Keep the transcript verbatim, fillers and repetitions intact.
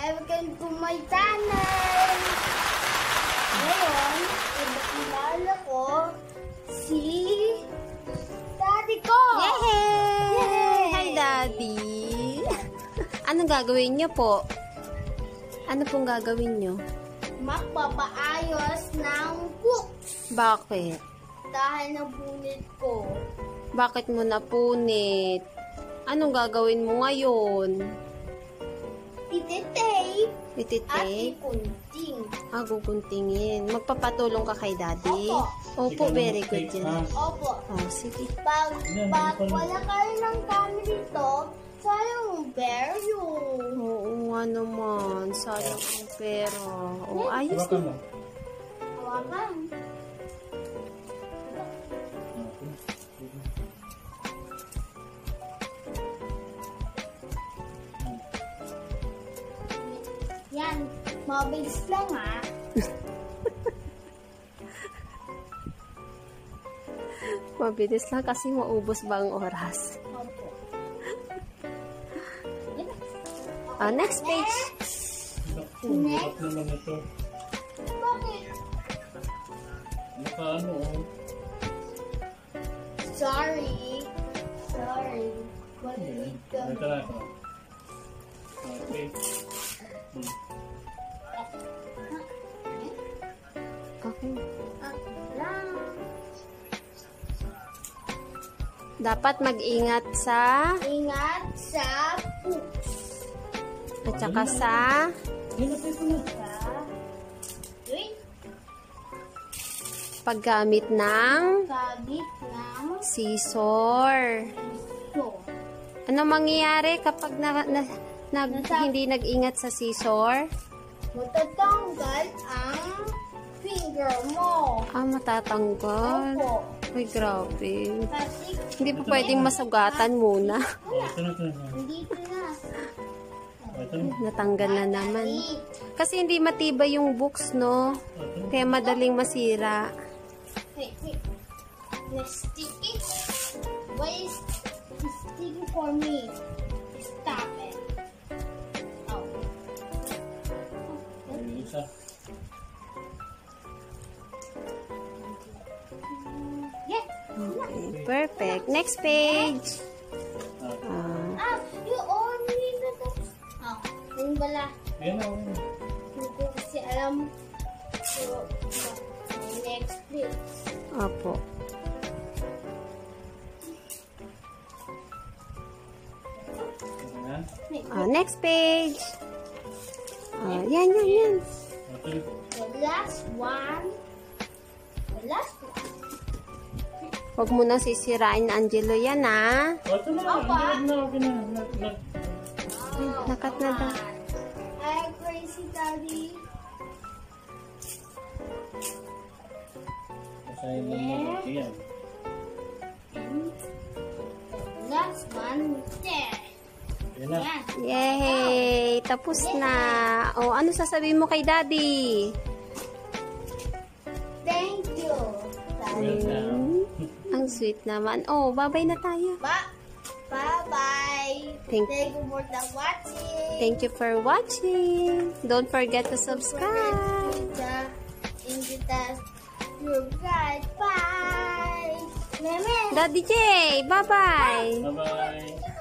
welcome to my channel! Ngayon, pinakilala ko si Daddy ko! Yay! Yay! Hi, Daddy! Anong gagawin niyo po? Ano pong gagawin niyo? Magpapaayos ng books Bakit? dahil nabunit ko. Bakit mo napunit? Anong gagawin mo ngayon? Ititape at Ititape? ikunting. Ah, guguntingin. Magpapatulong ka kay Daddy? Opo. Opo, very good yan. Opo. Oh, sige. Pag, pag wala kayo ng kami dito, sayang bear yun. Oo nga naman. Sayang ang pera. Oh, ayos na. Hawakan. Yan. Mabilis lang ha. Mabilis lang kasi maubos ba ang oras? Opo. Ah, next page. Next. naman ito. Bakit? Naka ano, oh. Sorry. Sorry. Balik ka. Ito na ito. Okay. Hmm. Okay. Ah, lang. Dapat mag-ingat sa Ingat sa books. at saka sa Sa wait, paggamit ng kabit ng scissor. so. Ano mangyayari kapag na, na, nag, Nasa- hindi nag-ingat sa scissor? Matatanggal ang finger mo. Ah, matatanggal. Opo. Ay, grabe. Kasi Hindi pa pwedeng masugatan muna. Oh, ito na, ito na. nandito na. Oh, ito na. Natanggal na naman. Balik. Kasi hindi matibay yung books, no? Ito na. Kaya madaling masira. Wait, wait. Let's stick it. Why is it sticking for me? Stop it. Oh. Yung isa. Yeah. Okay, perfect. Next page. Ah, Ah, Ah, you only na to. Oh, yun pala. yan o. Hindi ko kasi alam. So, next page. opo. Ito na. Ah, next page. Ah, yan, yan, yan. Ito na. The last one. The last one. Huwag mo nang sisirain, Angelo, yan, ah. Oh, ito na. Apa? Ang na, okay na. Na- na- Oh, Nakat na daw. I'm crazy, Daddy. Basahin mo na. Yan. And the last one. There. Yan na. Yan. Yay! Tapos na. O, ano sasabihin mo kay Daddy? Thank you, Daddy. Welcome. Ang sweet naman. Oh, bye-bye na tayo. Ba Bye-bye. Thank- Thank you for the watching. Thank you for watching. Don't forget to subscribe. Invita your guys. Bye. Meme. Daddy J, bye-bye. Bye-bye.